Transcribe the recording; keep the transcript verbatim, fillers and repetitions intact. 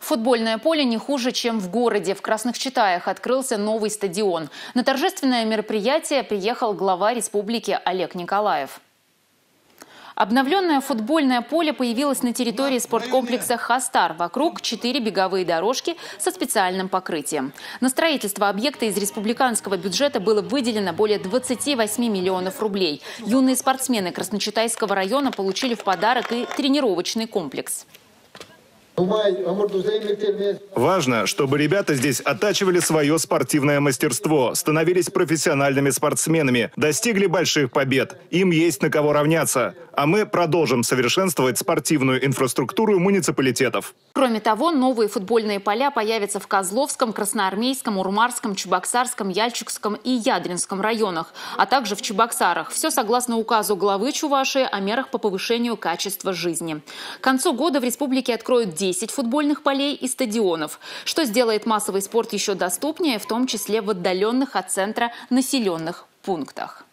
Футбольное поле не хуже, чем в городе. В Красных Читаях открылся новый стадион. На торжественное мероприятие приехал глава республики Олег Николаев. Обновленное футбольное поле появилось на территории спорткомплекса «Хастар». Вокруг четыре беговые дорожки со специальным покрытием. На строительство объекта из республиканского бюджета было выделено более двадцати восьми миллионов рублей. Юные спортсмены Красночитайского района получили в подарок и тренировочный комплекс. Важно, чтобы ребята здесь оттачивали свое спортивное мастерство, становились профессиональными спортсменами, достигли больших побед. Им есть на кого равняться. А мы продолжим совершенствовать спортивную инфраструктуру муниципалитетов. Кроме того, новые футбольные поля появятся в Козловском, Красноармейском, Урмарском, Чебоксарском, Яльчикском и Ядринском районах, а также в Чебоксарах. Все согласно указу главы Чувашии о мерах по повышению качества жизни. К концу года в республике откроют десять футбольных полей и стадионов, что сделает массовый спорт еще доступнее, в том числе в отдаленных от центра населенных пунктах.